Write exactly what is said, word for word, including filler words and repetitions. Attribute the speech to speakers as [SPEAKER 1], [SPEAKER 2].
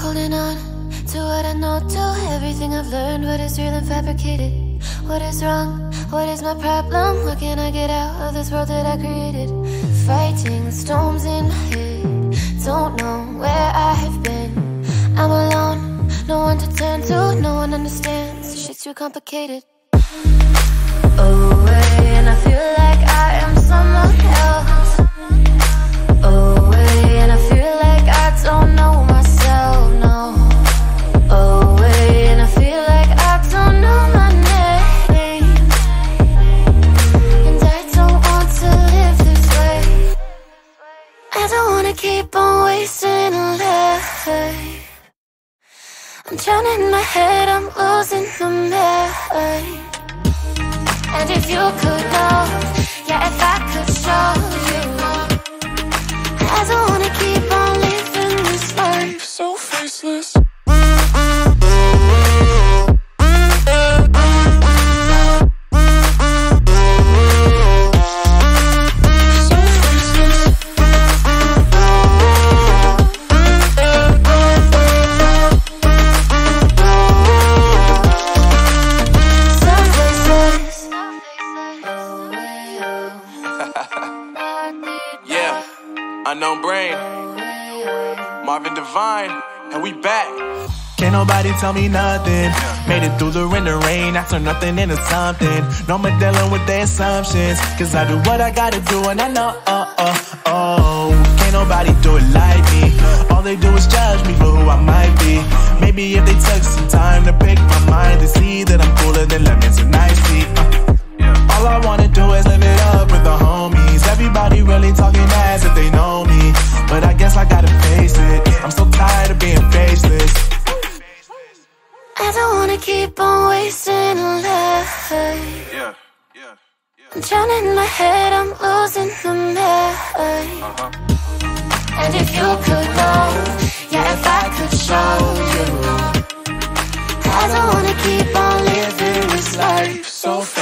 [SPEAKER 1] Holding on to what I know, to everything I've learned. What is real and fabricated? What is wrong? What is my problem? How can I get out of this world that I created? Fighting the storms in my head. Don't know where I have been. I'm alone, no one to turn to. No one understands, this shit's too complicated. Away, and I feel like I am someone else. Away, and I feel like I don't know myself, no. Away, and I feel like I don't know my name. And I don't want to live this way. I don't wanna keep on wasting a life. I'm drowning in my head, I'm losing my mind. And if you could know, yeah, if I could show you, I don't wanna keep on living this life so faceless.
[SPEAKER 2] Unknown Brain, Marvin Divine, and we back.
[SPEAKER 3] Can't nobody tell me nothing. Made it through the rain and rain, I turn nothing into something. No more dealing with their assumptions, cause I do what I gotta do and I know, oh, oh, oh. Can't nobody do it like me. All they do is judge me for who I might be. Maybe if they took some time to pick my mind, they see that I'm cooler than lemons and iced uh. All I wanna do is live it up with the homies. Everybody really talking as if they know me, but I guess I gotta face it. I'm so tired of being faceless.
[SPEAKER 1] I don't wanna keep on wasting a life.
[SPEAKER 2] Yeah, yeah, yeah.
[SPEAKER 1] I'm drowning in my head, I'm losing my mind.
[SPEAKER 2] Uh-huh.
[SPEAKER 1] And if you could know, yeah, if I could show you, I don't wanna keep on living this life so fast.